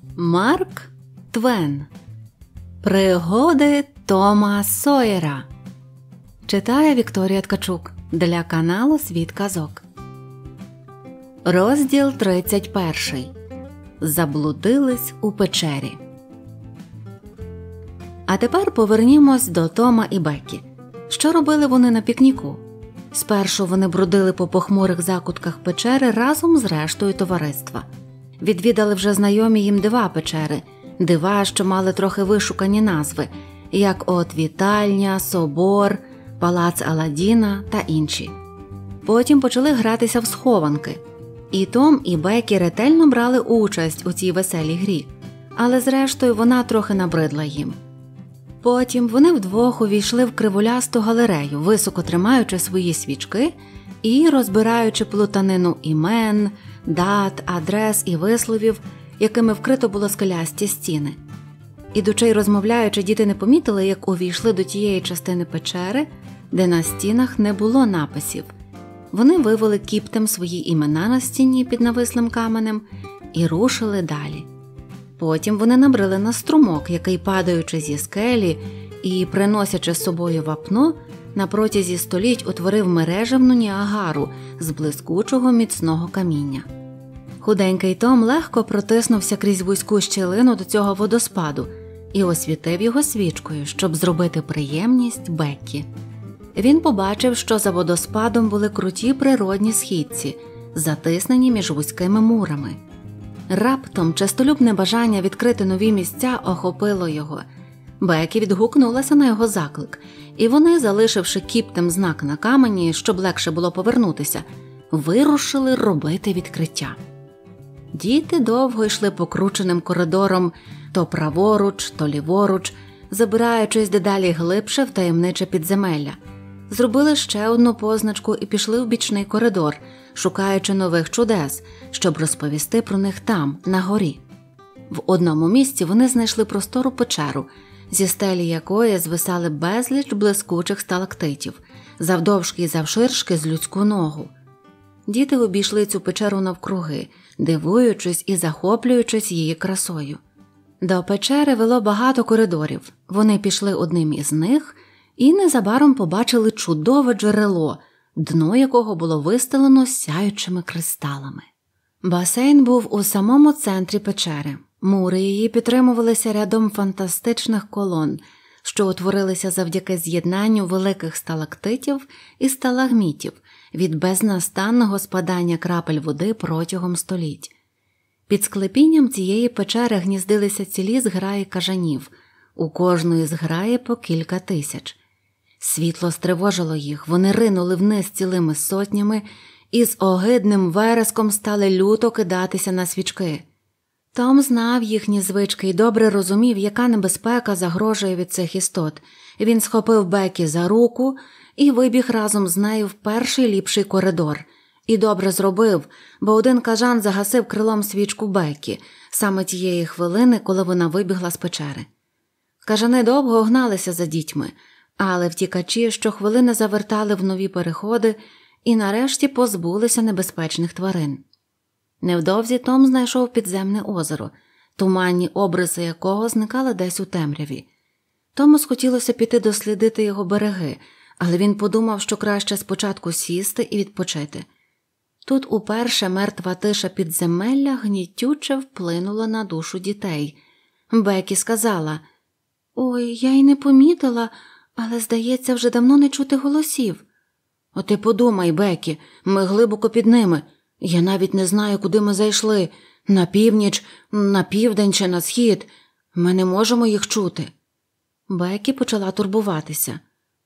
Марк Твен. Пригоди Тома Сойера. Читає Вікторія Ткачук для каналу Світ казок. Розділ 31. Заблудились у печері. А тепер повернімось до Тома і Беккі. Що робили вони на пікніку? Спершу вони бродили по похмурих закутках печери разом з рештою товариства. Відвідали вже знайомі їм дива печери, дива, що мали трохи вишукані назви, як от вітальня, собор, палац Аладдіна та інші. Потім почали гратися в схованки. І Том, і Беккі ретельно брали участь у цій веселій грі, але зрештою вона трохи набридла їм. Потім вони вдвох увійшли в кривулясту галерею, високо тримаючи свої свічки і розбираючи плутанину імен, дат, адрес і висловів, якими вкрито було скелясті стіни. Ідучи й розмовляючи, діти не помітили, як увійшли до тієї частини печери, де на стінах не було написів. Вони вивели кіптем свої імена на стіні під навислим каменем і рушили далі. Потім вони набрели на струмок, який, падаючи зі скелі і приносячи з собою вапно, на протязі століть утворив мережевну Ніагару з блискучого міцного каміння. Худенький Том легко протиснувся крізь вузьку щілину до цього водоспаду і освітив його свічкою, щоб зробити приємність Беккі. Він побачив, що за водоспадом були круті природні східці, затиснені між вузькими мурами. Раптом честолюбне бажання відкрити нові місця охопило його. Беккі відгукнулася на його заклик, і вони, залишивши кіптем знак на камені, щоб легше було повернутися, вирушили робити відкриття. Діти довго йшли покрученим коридором то праворуч, то ліворуч, забираючись дедалі глибше в таємниче підземелля. Зробили ще одну позначку і пішли в бічний коридор, шукаючи нових чудес, щоб розповісти про них там, на горі. В одному місці вони знайшли простору печеру, зі стелі якої звисали безліч блискучих сталактитів, завдовжки і завширшки з людську ногу. Діти обійшли цю печеру навкруги, дивуючись і захоплюючись її красою. До печери вело багато коридорів. Вони пішли одним із них і незабаром побачили чудове джерело, дно якого було вистелено сяючими кристалами. Басейн був у самому центрі печери. Мури її підтримувалися рядом фантастичних колон, що утворилися завдяки з'єднанню великих сталактитів і сталагмітів від безнастанного спадання крапель води протягом століть. Під склепінням цієї печери гніздилися цілі зграї кажанів, у кожної зграї по кілька тисяч. Світло стривожило їх, вони ринули вниз цілими сотнями і з огидним вереском стали люто кидатися на свічки. Том знав їхні звички і добре розумів, яка небезпека загрожує від цих істот. Він схопив Беккі за руку і вибіг разом з нею в перший ліпший коридор. І добре зробив, бо один кажан загасив крилом свічку Беккі, саме тієї хвилини, коли вона вибігла з печери. Кажани довго гналися за дітьми, але втікачі щохвилини завертали в нові переходи і нарешті позбулися небезпечних тварин. Невдовзі Том знайшов підземне озеро, туманні обриси якого зникали десь у темряві. Тому схотілося піти дослідити його береги, але він подумав, що краще спочатку сісти і відпочити. Тут уперше мертва тиша підземелля гнітюче вплинула на душу дітей. Беккі сказала: «Ой, я й не помітила, але, здається, вже давно не чути голосів». «О, ти подумай, Беккі, ми глибоко під ними. Я навіть не знаю, куди ми зайшли. На північ, на південь чи на схід. Ми не можемо їх чути». Беккі почала турбуватися.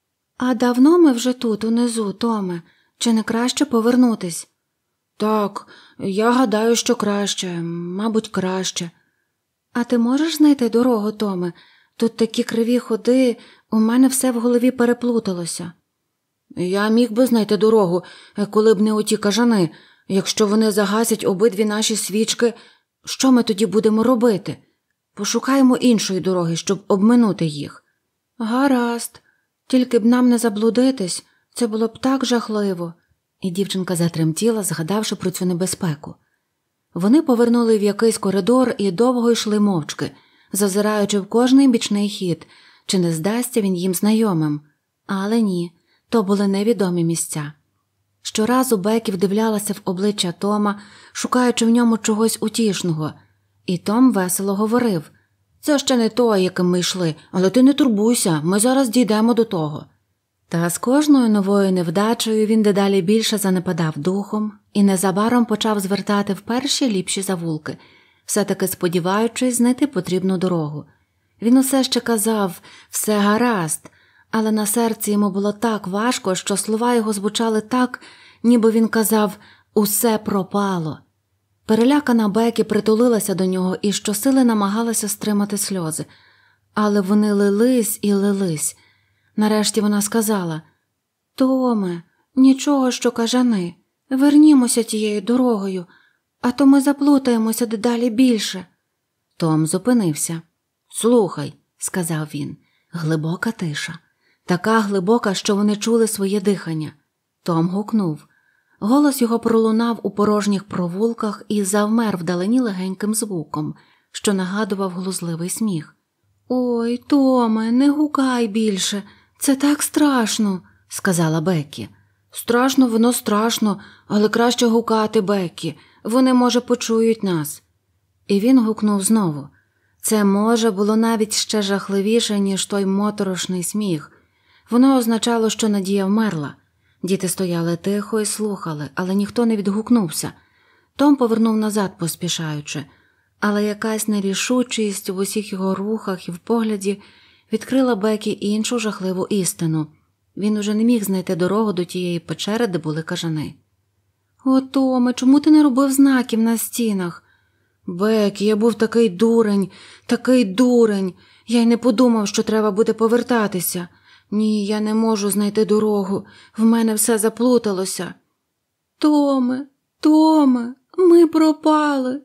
«А давно ми вже тут, унизу, Томе? Чи не краще повернутись?» «Так, я гадаю, що краще, мабуть, краще». «А ти можеш знайти дорогу, Томе? Тут такі криві ходи, у мене все в голові переплуталося». «Я міг би знайти дорогу, коли б не оті кажани. Якщо вони загасять обидві наші свічки, що ми тоді будемо робити? Пошукаємо іншої дороги, щоб обминути їх». «Гаразд, тільки б нам не заблудитись, це було б так жахливо». І дівчинка затремтіла, згадавши про цю небезпеку. Вони повернули в якийсь коридор і довго йшли мовчки, зазираючи в кожний бічний хід, чи не здасться він їм знайомим. Але ні, то були невідомі місця. Щоразу Бекі вдивлялася в обличчя Тома, шукаючи в ньому чогось утішного. І Том весело говорив: «Це ще не той, яким ми йшли, але ти не турбуйся, ми зараз дійдемо до того». Та з кожною новою невдачею він дедалі більше занепадав духом і незабаром почав звертати в перші ліпші завулки, все-таки сподіваючись знайти потрібну дорогу. Він усе ще казав «все гаразд», але на серці йому було так важко, що слова його звучали так, ніби він казав «усе пропало». Перелякана Бекі притулилася до нього і щосили намагалася стримати сльози. Але вони лились і лились. Нарешті вона сказала: «Томе, нічого, що кажани, вернімося тією дорогою, а то ми заплутаємося дедалі більше». Том зупинився. «Слухай», – сказав він, – глибока тиша. Така глибока, що вони чули своє дихання. Том гукнув. Голос його пролунав у порожніх провулках і завмер вдалині легеньким звуком, що нагадував глузливий сміх. «Ой, Томе, не гукай більше, це так страшно», – сказала Бекі. «Страшно, воно страшно, але краще гукати, Бекі, вони, може, почують нас». І він гукнув знову. Це «може» було навіть ще жахливіше, ніж той моторошний сміх. Воно означало, що Надія вмерла. Діти стояли тихо і слухали, але ніхто не відгукнувся. Том повернув назад, поспішаючи, але якась нерішучість в усіх його рухах і в погляді відкрила Бекі іншу жахливу істину. Він уже не міг знайти дорогу до тієї печери, де були кажани. «О, Томе, чому ти не робив знаків на стінах?» «Бекі, я був такий дурень, я й не подумав, що треба буде повертатися. Ні, я не можу знайти дорогу, в мене все заплуталося». Томе, ми пропали,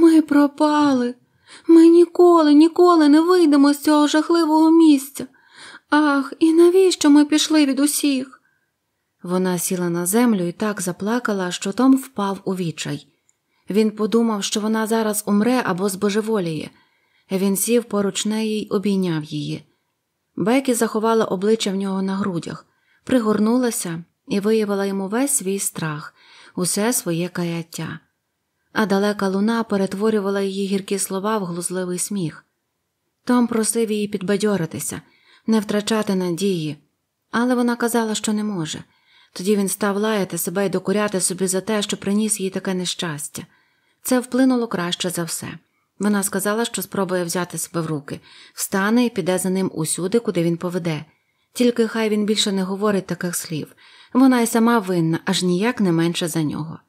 ми ніколи не вийдемо з цього жахливого місця. Ах, і навіщо ми пішли від усіх?» Вона сіла на землю і так заплакала, що Том впав у відчай. Він подумав, що вона зараз умре або збожеволіє. Він сів поруч неї й обійняв її. Бекі заховала обличчя в нього на грудях, пригорнулася і виявила йому весь свій страх, усе своє каяття. А далека луна перетворювала її гіркі слова в глузливий сміх. Том просив її підбадьоритися, не втрачати надії, але вона казала, що не може. Тоді він став лаяти себе і докоряти собі за те, що приніс їй таке нещастя. Це вплинуло краще за все. Вона сказала, що спробує взяти себе в руки, встане і піде за ним усюди, куди він поведе. Тільки хай він більше не говорить таких слів. Вона й сама винна, аж ніяк не менше за нього.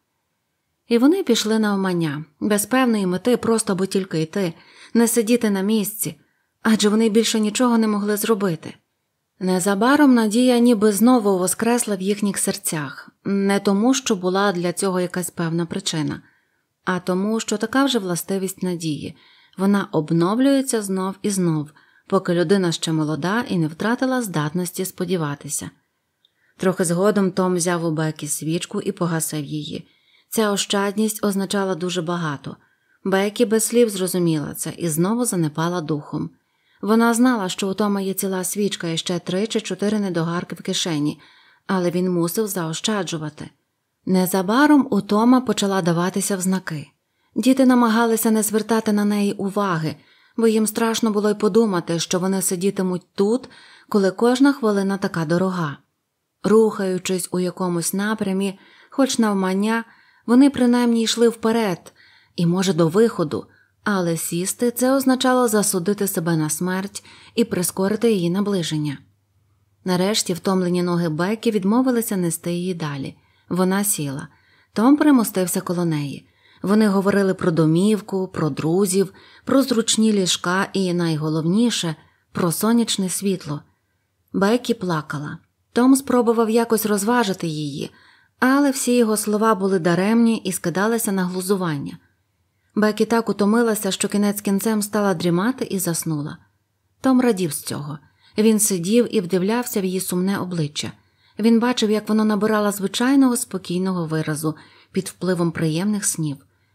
І вони пішли навмання, без певної мети, просто аби тільки йти, не сидіти на місці, адже вони більше нічого не могли зробити. Незабаром надія ніби знову воскресла в їхніх серцях, не тому, що була для цього якась певна причина, а тому, що така вже властивість надії. Вона обновлюється знов і знов, поки людина ще молода і не втратила здатності сподіватися. Трохи згодом Том взяв у Бекі свічку і погасив її. Ця ощадність означала дуже багато. Бекі без слів зрозуміла це і знову занепала духом. Вона знала, що у Тома є ціла свічка і ще 3 чи 4 недогарки в кишені, але він мусив заощаджувати. Незабаром у Тома почала даватися в знаки. Діти намагалися не звертати на неї уваги, бо їм страшно було й подумати, що вони сидітимуть тут, коли кожна хвилина така дорога. Рухаючись у якомусь напрямі, хоч навмання, вони принаймні йшли вперед, і, може, до виходу, але сісти – це означало засудити себе на смерть і прискорити її наближення. Нарешті втомлені ноги Бекі відмовилися нести її далі. Вона сіла. Том примостився коло неї. Вони говорили про домівку, про друзів, про зручні ліжка і, найголовніше, про сонячне світло. Бекі плакала. Том спробував якось розважити її, але всі його слова були даремні і скидалися на глузування. Бекі так утомилася, що кінець кінцем стала дрімати і заснула. Том радів з цього. Він сидів і вдивлявся в її сумне обличчя. Він бачив, як воно набирало звичайного спокійного виразу під впливом приємних снів.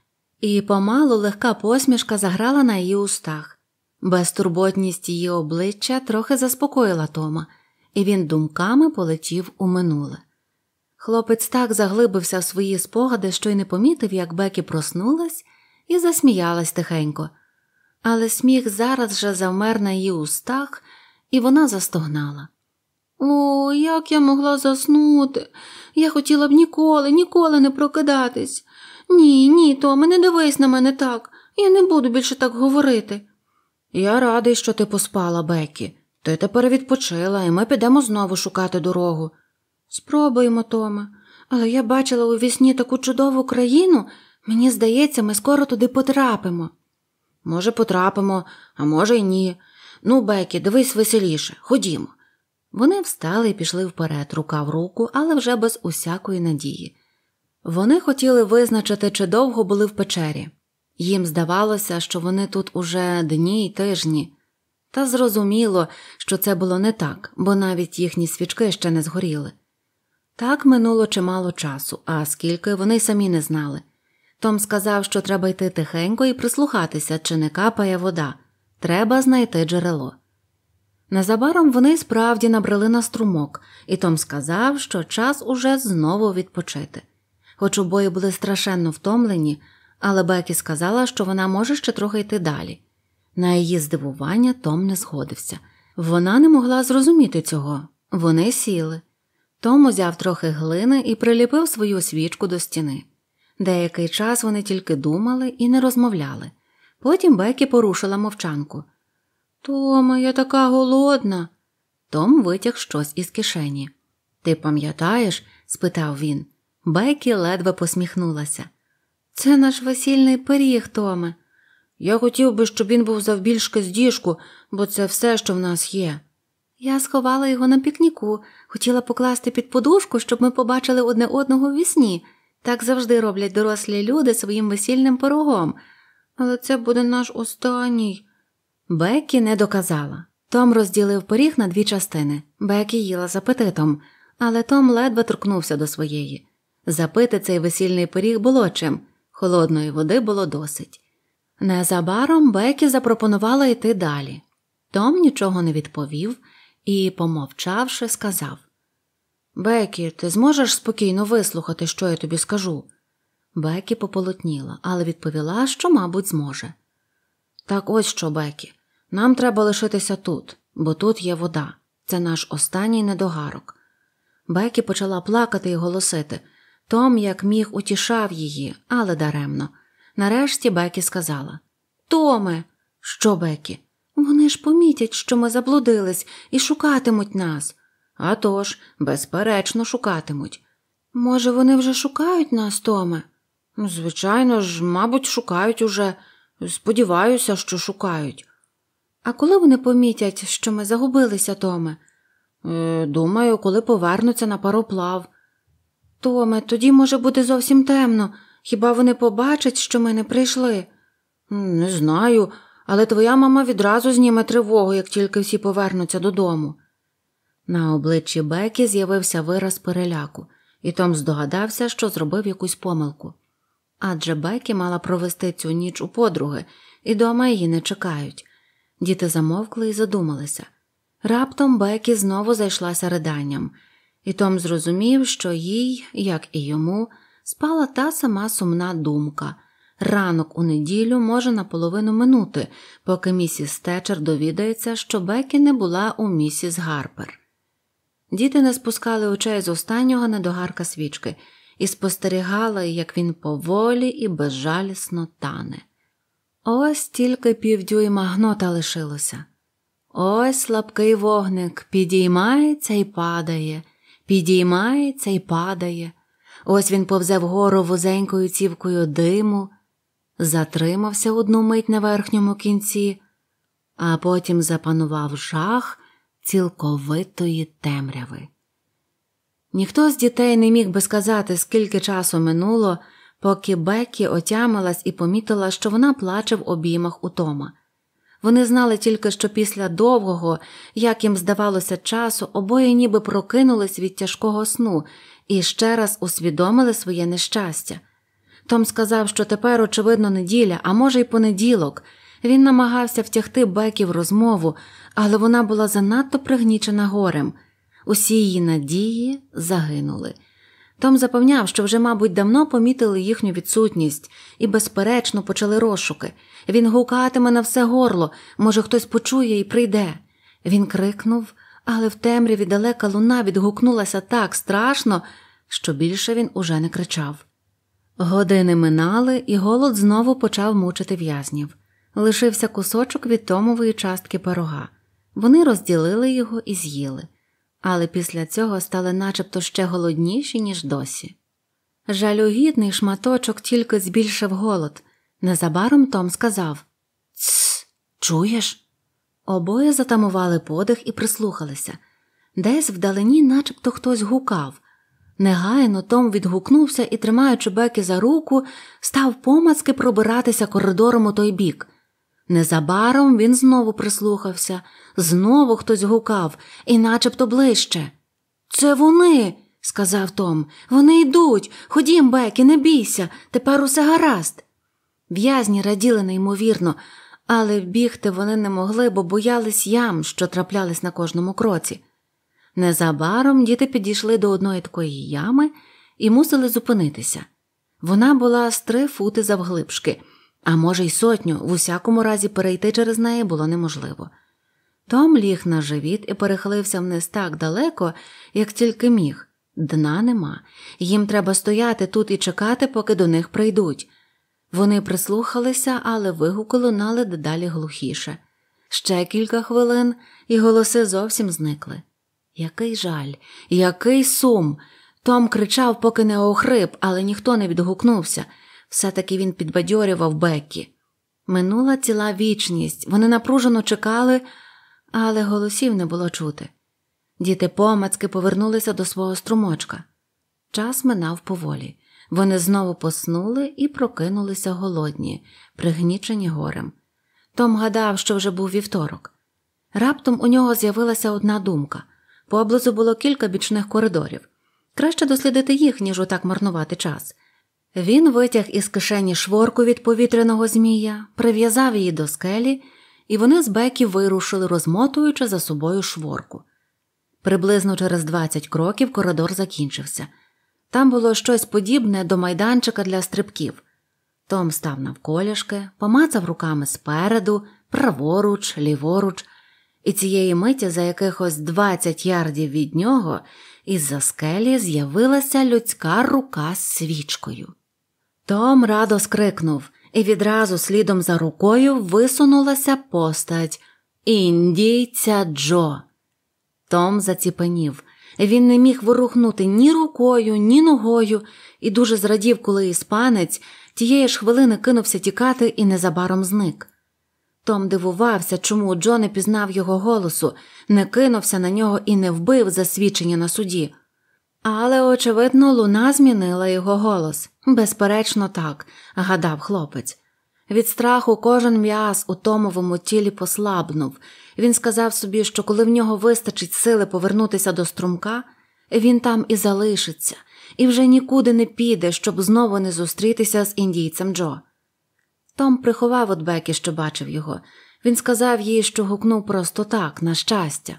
і помалу легка посмішка заграла на її устах. Безтурботність її обличчя трохи заспокоїла Тома, і він думками полетів у минуле. Хлопець так заглибився в свої спогади, що й не помітив, як Бекі проснулась і засміялась тихенько. Але сміх зараз же завмер на її устах, і вона застогнала. «О, як я могла заснути? Я хотіла б ніколи не прокидатись. Ні, Томе, не дивись на мене так. Я не буду більше так говорити». «Я радий, що ти поспала, Бекі. Ти тепер відпочила, і ми підемо знову шукати дорогу». «Спробуємо, Томе. Але я бачила у вісні таку чудову країну. Мені здається, ми скоро туди потрапимо». «Може, потрапимо, а може й ні. Ну, Бекі, дивись веселіше. Ходімо». Вони встали і пішли вперед, рука в руку, але вже без усякої надії. Вони хотіли визначити, чи довго були в печері. Їм здавалося, що вони тут уже дні й тижні. Та зрозуміло, що це було не так, бо навіть їхні свічки ще не згоріли. Так минуло чимало часу, а скільки вони самі не знали. Том сказав, що треба йти тихенько і прислухатися, чи не капає вода. Треба знайти джерело. Незабаром вони справді набрели на струмок, і Том сказав, що час уже знову відпочити. Хоч обоє були страшенно втомлені, але Бекі сказала, що вона може ще трохи йти далі. На її здивування Том не згодився. Вона не могла зрозуміти цього. Вони сіли. Том узяв трохи глини і приліпив свою свічку до стіни. Деякий час вони тільки думали і не розмовляли. Потім Бекі порушила мовчанку. «Томе, я така голодна». Том витяг щось із кишені. «Ти пам'ятаєш?» – спитав він. Бекі ледве посміхнулася. «Це наш весільний пиріг, Томе. Я хотів би, щоб він був завбільшки з діжку, бо це все, що в нас є». «Я сховала його на пікніку. Хотіла покласти під подушку, щоб ми побачили одне одного в вісні. Так завжди роблять дорослі люди своїм весільним пирогом. Але це буде наш останній». Бекі не доказала. Том розділив пиріг на дві частини. Бекі їла з апетитом, але Том ледве торкнувся до своєї. Запити цей весільний пиріг було чим. Холодної води було досить. Незабаром Бекі запропонувала йти далі. Том нічого не відповів і, помовчавши, сказав. «Бекі, ти зможеш спокійно вислухати, що я тобі скажу?» Бекі пополотніла, але відповіла, що, мабуть, зможе. «Так ось що, Бекі, нам треба лишитися тут, бо тут є вода. Це наш останній недогарок». Бекі почала плакати і голосити. Том, як міг, утішав її, але даремно. Нарешті Бекі сказала. «Томе!» «Що, Бекі?» «Вони ж помітять, що ми заблудились, і шукатимуть нас». «А тож, безперечно, шукатимуть». «Може, вони вже шукають нас, Томе?» «Звичайно ж, мабуть, шукають уже. Сподіваюся, що шукають». «А коли вони помітять, що ми загубилися, Томе?» «Думаю, коли повернуться на пароплав». «Томе, тоді може бути зовсім темно. Хіба вони побачать, що ми не прийшли?» «Не знаю, але твоя мама відразу зніме тривогу, як тільки всі повернуться додому». На обличчі Бекі з'явився вираз переляку, і Том здогадався, що зробив якусь помилку. Адже Бекі мала провести цю ніч у подруги, і дома її не чекають. Діти замовкли і задумалися. Раптом Бекі знову зайшлася риданням, і Том зрозумів, що їй, як і йому, спала та сама сумна думка. Ранок у неділю може наполовину минути, поки місіс Тетчер довідається, що Бекі не була у місіс Гарпер. Діти не спускали очей з останнього недогарка свічки і спостерігали, як він поволі і безжалісно тане. Ось тільки півдюйма гнота лишилося. Ось слабкий вогник підіймається і падає, підіймається і падає. Ось він повзе вгору вузенькою цівкою диму, затримався одну мить на верхньому кінці, а потім запанував жах цілковитої темряви. Ніхто з дітей не міг би сказати, скільки часу минуло, поки Бекі отямилась і помітила, що вона плаче в обіймах у Тома. Вони знали тільки, що після довгого, як їм здавалося, часу, обоє ніби прокинулись від тяжкого сну і ще раз усвідомили своє нещастя. Том сказав, що тепер, очевидно, неділя, а може й понеділок. Він намагався втягти Бекі в розмову, але вона була занадто пригнічена горем. Усі її надії загинули. Том запевняв, що вже, мабуть, давно помітили їхню відсутність і, безперечно, почали розшуки. Він гукатиме на все горло, може, хтось почує і прийде. Він крикнув, але в темряві далека луна відгукнулася так страшно, що більше він уже не кричав. Години минали, і голод знову почав мучити в'язнів. Лишився кусочок від Томової частки пирога. Вони розділили його і з'їли. Але після цього стали начебто ще голодніші, ніж досі. Жалюгідний шматочок тільки збільшив голод. Незабаром Том сказав: «Тсс, чуєш?» Обоє затамували подих і прислухалися. Десь вдалині начебто хтось гукав. Негайно Том відгукнувся і, тримаючи Бекі за руку, став помацки пробиратися коридором у той бік. Незабаром він знову прислухався. Знову хтось гукав, і начебто ближче. «Це вони!» – сказав Том. «Вони йдуть! Ходім, Бекі, не бійся! Тепер усе гаразд!» В'язні раділи неймовірно, але бігти вони не могли, бо боялись ям, що траплялись на кожному кроці. Незабаром діти підійшли до одної такої ями і мусили зупинитися. Вона була з 3 фути завглибшки, а може й 100, в усякому разі перейти через неї було неможливо. Том ліг на живіт і перехилився вниз так далеко, як тільки міг. Дна нема. Їм треба стояти тут і чекати, поки до них прийдуть. Вони прислухалися, але вигуки лунали дедалі глухіше. Ще кілька хвилин, і голоси зовсім зникли. Який жаль, який сум! Том кричав, поки не охрип, але ніхто не відгукнувся. Все-таки він підбадьорював Бекі. Минула ціла вічність, вони напружено чекали, але голосів не було чути. Діти помацки повернулися до свого струмочка. Час минав поволі. Вони знову поснули і прокинулися голодні, пригнічені горем. Том гадав, що вже був вівторок. Раптом у нього з'явилася одна думка. Поблизу було кілька бічних коридорів. Краще дослідити їх, ніж отак марнувати час. Він витяг із кишені шворку від повітряного змія, прив'язав її до скелі, і вони з Бекі вирушили, розмотуючи за собою шворку. Приблизно через 20 кроків коридор закінчився. Там було щось подібне до майданчика для стрибків. Том став навколішки, помацав руками спереду, праворуч, ліворуч, і цієї миті за якихось 20 ярдів від нього із-за скелі з'явилася людська рука з свічкою. Том радо скрикнув, і відразу слідом за рукою висунулася постать індійця Джо. Том заціпенів. Він не міг ворухнути ні рукою, ні ногою і дуже зрадів, коли іспанець тієї ж хвилини кинувся тікати і незабаром зник. Том дивувався, чому Джо не пізнав його голосу, не кинувся на нього і не вбив за свідчення на суді. Але, очевидно, луна змінила його голос. Безперечно так, гадав хлопець. Від страху кожен м'яз у Томовому тілі послабнув. Він сказав собі, що коли в нього вистачить сили повернутися до струмка, він там і залишиться, і вже нікуди не піде, щоб знову не зустрітися з індійцем Джо. Том приховав від Бекі, що бачив його. Він сказав їй, що гукнув просто так, на щастя.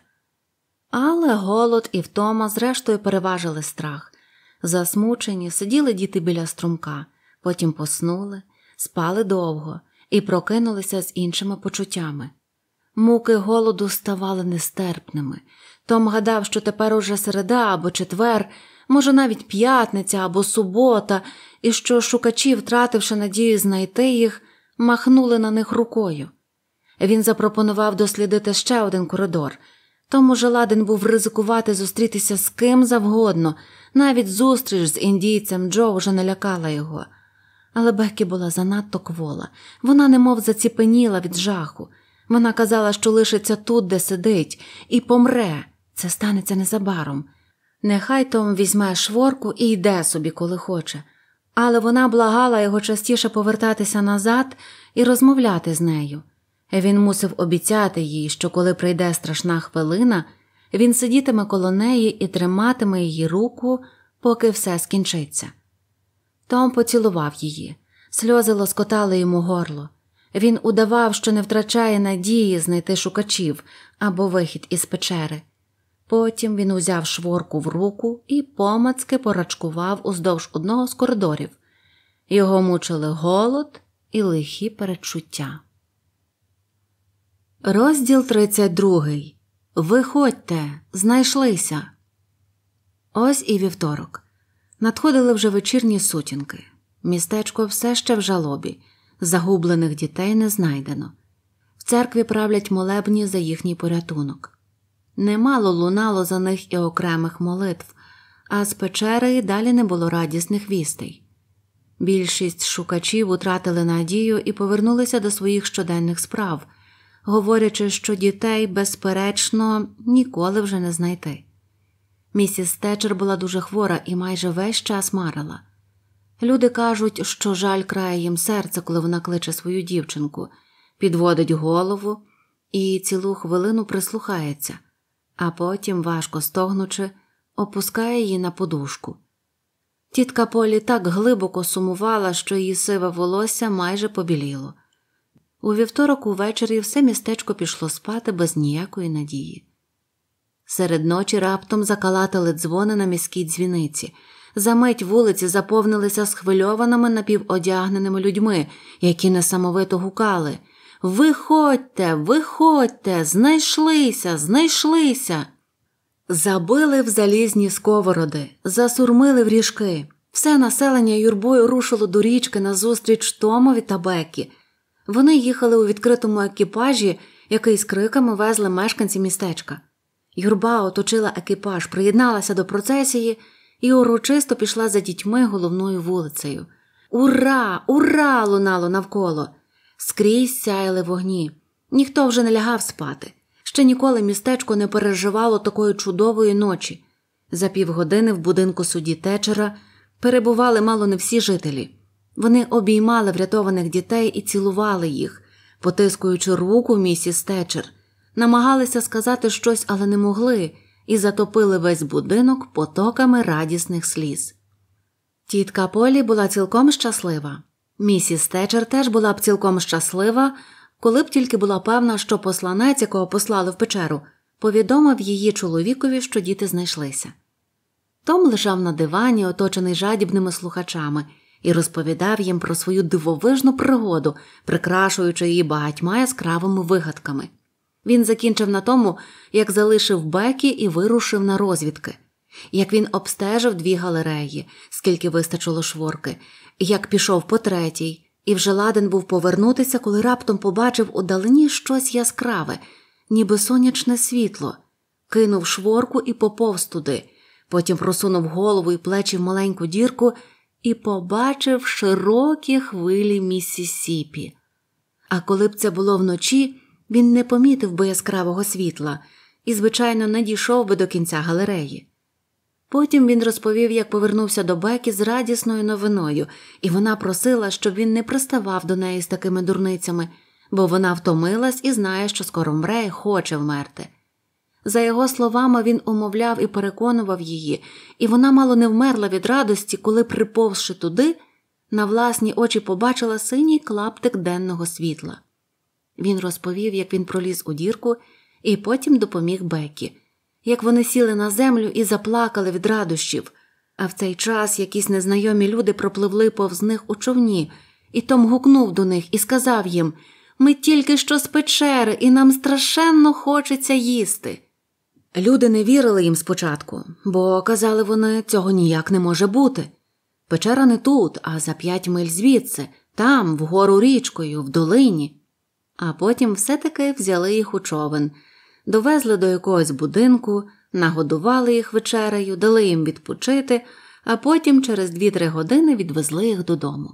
Але голод і втома зрештою переважили страх. Засмучені сиділи діти біля струмка, потім поснули, спали довго і прокинулися з іншими почуттями. Муки голоду ставали нестерпними. Том гадав, що тепер уже середа або четвер, може навіть п'ятниця або субота, і що шукачі, втративши надію знайти їх, махнули на них рукою. Він запропонував дослідити ще один коридор. Том уже ладен був ризикувати зустрітися з ким завгодно, навіть зустріч з індійцем Джо вже не лякала його. Але Бекі була занадто квола, вона немов заціпеніла від жаху. Вона казала, що лишиться тут, де сидить, і помре. Це станеться незабаром. Нехай Том візьме шворку і йде собі, коли хоче. Але вона благала його частіше повертатися назад і розмовляти з нею. Він мусив обіцяти їй, що коли прийде страшна хвилина, він сидітиме коло неї і триматиме її руку, поки все скінчиться. Том поцілував її. Сльози лоскотали йому горло. Він удавав, що не втрачає надії знайти шукачів або вихід із печери. Потім він узяв шворку в руку і помацки порачкував уздовж одного з коридорів. Його мучили голод і лихі передчуття. Розділ 32. Виходьте, знайшлися. Ось і вівторок. Надходили вже вечірні сутінки. Містечко все ще в жалобі. Загублених дітей не знайдено. В церкві правлять молебні за їхній порятунок. Немало лунало за них і окремих молитв, а з печери й далі не було радісних вістей. Більшість шукачів утратили надію і повернулися до своїх щоденних справ, говорячи, що дітей, безперечно, ніколи вже не знайти. Місіс Тетчер була дуже хвора і майже весь час марила. Люди кажуть, що жаль крає їм серце, коли вона кличе свою дівчинку, підводить голову і цілу хвилину прислухається, а потім, важко стогнучи, опускає її на подушку. Тітка Полі так глибоко сумувала, що її сиве волосся майже побіліло. У вівторок увечері все містечко пішло спати без ніякої надії. Серед ночі раптом закалатали дзвони на міській дзвіниці. Замить вулиці заповнилися схвильованими напіводягненими людьми, які несамовито гукали: «Виходьте! Виходьте! Знайшлися! Знайшлися!» Забили в залізні сковороди, засурмили в ріжки. Все населення юрбою рушило до річки назустріч Томові та Беккі. Вони їхали у відкритому екіпажі, який з криками везли мешканці містечка. Юрба оточила екіпаж, приєдналася до процесії і урочисто пішла за дітьми головною вулицею. «Ура! Ура!» лунало навколо. Скрізь сяяли вогні. Ніхто вже не лягав спати. Ще ніколи містечко не переживало такої чудової ночі. За півгодини в будинку судді Тетчера перебували мало не всі жителі. Вони обіймали врятованих дітей і цілували їх, потискуючи руку місіс Тетчер. Намагалися сказати щось, але не могли, і затопили весь будинок потоками радісних сліз. Тітка Полі була цілком щаслива. Місіс Тетчер теж була б цілком щаслива, коли б тільки була певна, що посланець, якого послали в печеру, повідомив її чоловікові, що діти знайшлися. Том лежав на дивані, оточений жадібними слухачами, і розповідав їм про свою дивовижну пригоду, прикрашуючи її багатьма яскравими вигадками. Він закінчив на тому, як залишив Беккі і вирушив на розвідки. Як він обстежив 2 галереї, скільки вистачило шворки, як пішов по 3-й, і вже ладен був повернутися, коли раптом побачив удалині щось яскраве, ніби сонячне світло. Кинув шворку і поповз туди, потім просунув голову і плечі в маленьку дірку і побачив широкі хвилі Міссісіпі. А коли б це було вночі, він не помітив би яскравого світла і, звичайно, не дійшов би до кінця галереї. Потім він розповів, як повернувся до Беккі з радісною новиною, і вона просила, щоб він не приставав до неї з такими дурницями, бо вона втомилась і знає, що скоро вмре і хоче вмерти. За його словами, він умовляв і переконував її, і вона мало не вмерла від радості, коли, приповзши туди, на власні очі побачила синій клаптик денного світла. Він розповів, як він проліз у дірку і потім допоміг Беккі, як вони сіли на землю і заплакали від радощів, а в цей час якісь незнайомі люди пропливли повз них у човні, і Том гукнув до них і сказав їм: «Ми тільки що з печери, і нам страшенно хочеться їсти». Люди не вірили їм спочатку, бо, казали вони, цього ніяк не може бути. Печера не тут, а за 5 миль звідси, там, вгору річкою, в долині. А потім все-таки взяли їх у човен, довезли до якогось будинку, нагодували їх вечерею, дали їм відпочити, а потім через 2-3 години відвезли їх додому.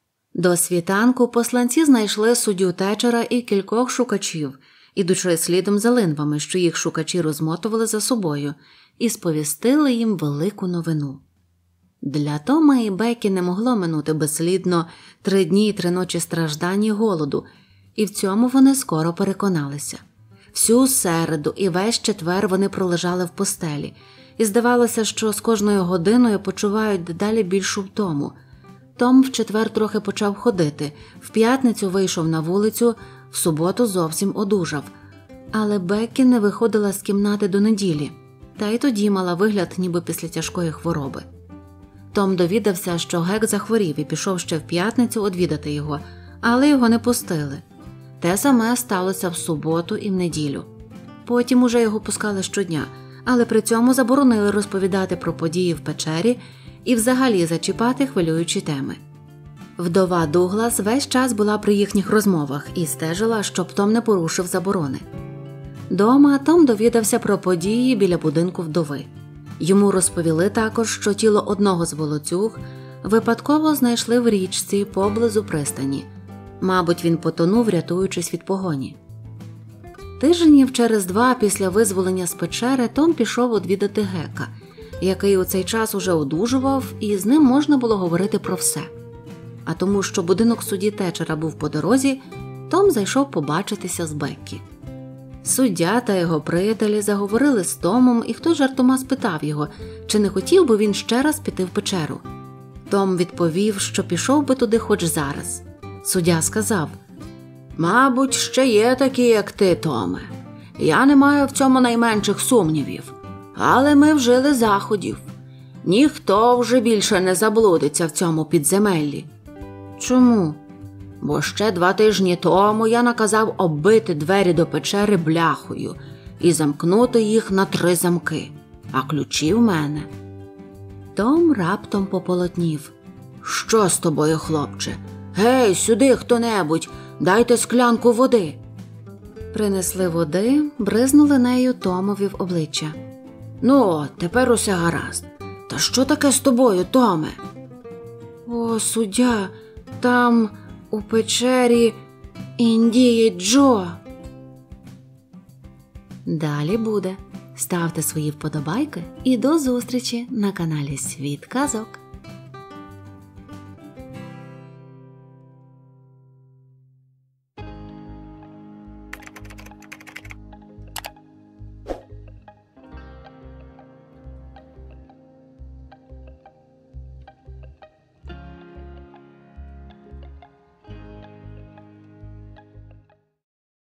До світанку посланці знайшли суддю Тетчера і кількох шукачів, ідучи слідом за линвами, що їх шукачі розмотували за собою, і сповістили їм велику новину. Для Тома і Беккі не могло минути безслідно 3 дні і 3 ночі страждань і голоду, і в цьому вони скоро переконалися. Всю середу і весь четвер вони пролежали в постелі, і здавалося, що з кожною годиною почувають дедалі більшу втому. Том в четвер трохи почав ходити, в п'ятницю вийшов на вулицю, в суботу зовсім одужав. Але Беккі не виходила з кімнати до неділі, та й тоді мала вигляд ніби після тяжкої хвороби. Том довідався, що Гек захворів і пішов ще в п'ятницю одвідати його, але його не пустили. Те саме сталося в суботу і в неділю. Потім уже його пускали щодня, але при цьому заборонили розповідати про події в печері і взагалі зачіпати хвилюючі теми. Вдова Дуглас весь час була при їхніх розмовах і стежила, щоб Том не порушив заборони. Дома Том довідався про події біля будинку вдови. Йому розповіли також, що тіло одного з волоцюг випадково знайшли в річці поблизу пристані. Мабуть, він потонув, рятуючись від погоні. Тижнів через 2 після визволення з печери Том пішов одвідати Гека, який у цей час уже одужував, і з ним можна було говорити про все. А тому, що будинок судді Тетчера був по дорозі, Том зайшов побачитися з Беккі. Суддя та його приятелі заговорили з Томом, і хтось жартома спитав його, чи не хотів би він ще раз піти в печеру. Том відповів, що пішов би туди хоч зараз. Суддя сказав: «Мабуть, ще є такі, як ти, Томе. Я не маю в цьому найменших сумнівів. Але ми вжили заходів. Ніхто вже більше не заблудиться в цьому підземеллі». «Чому?» «Бо ще 2 тижні тому я наказав оббити двері до печери бляхою і замкнути їх на 3 замки, а ключі в мене». Том раптом пополотнів. «Що з тобою, хлопче? Гей, сюди хто-небудь, дайте склянку води». Принесли води, бризнули нею Томові в обличчя. «Ну, тепер усе гаразд. Та що таке з тобою, Томе?» «О, суддя, там у печері індієць Джо». Далі буде. Ставте свої вподобайки і до зустрічі на каналі Світ казок.